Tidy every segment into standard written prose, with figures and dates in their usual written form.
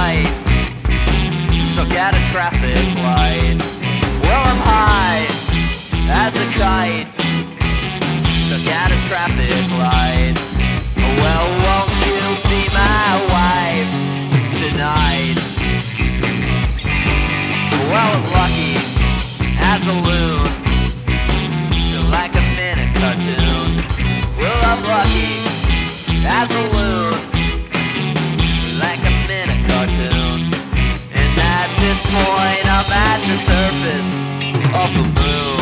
night, stuck at a traffic light. Well, I'm high as a kite, stuck at a traffic light. Well, won't you be my wife tonight? Well, I'm lucky as a loon, feel like I'm in a cartoon. Well, I'm lucky as a loon, like I'm in a cartoon. And at this point I'm at the surface of the moon.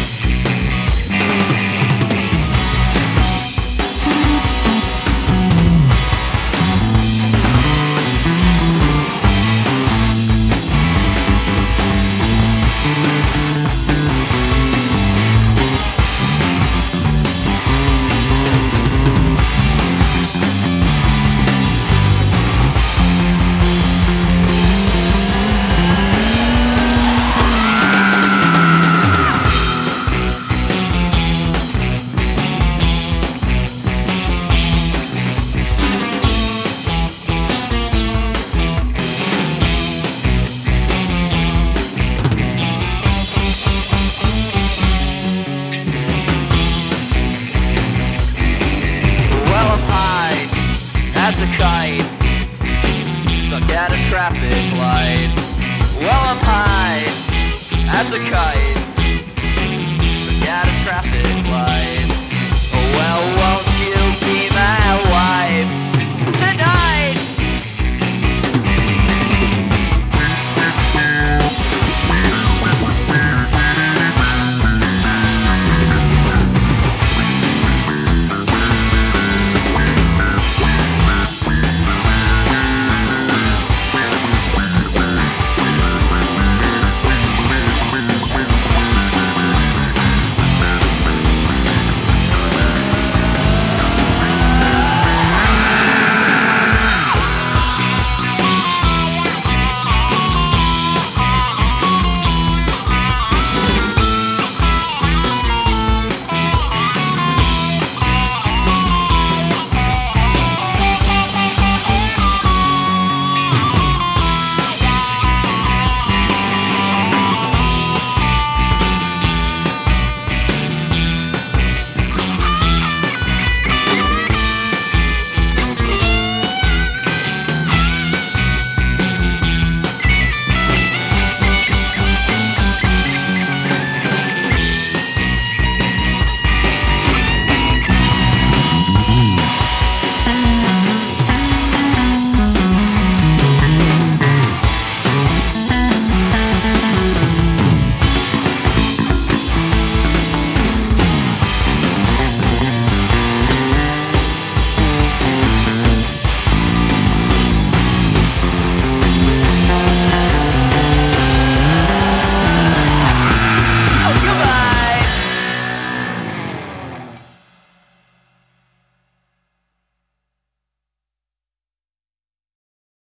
As a kite, stuck at a traffic light. Well, I'm high as a kite.